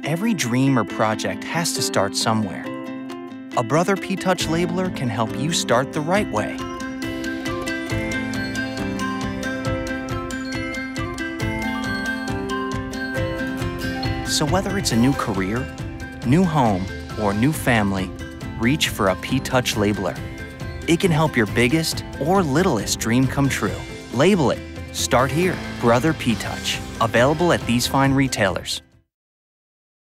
Every dream or project has to start somewhere. A Brotherâ P-Touch labeler can help you start the right way. So whether it's a new career, new home, or new family, reach for a P-Touch labeler. It can help your biggest or littlest dream come true. Label it. Start here. Brotherâ P-Touch. Available at these fine retailers.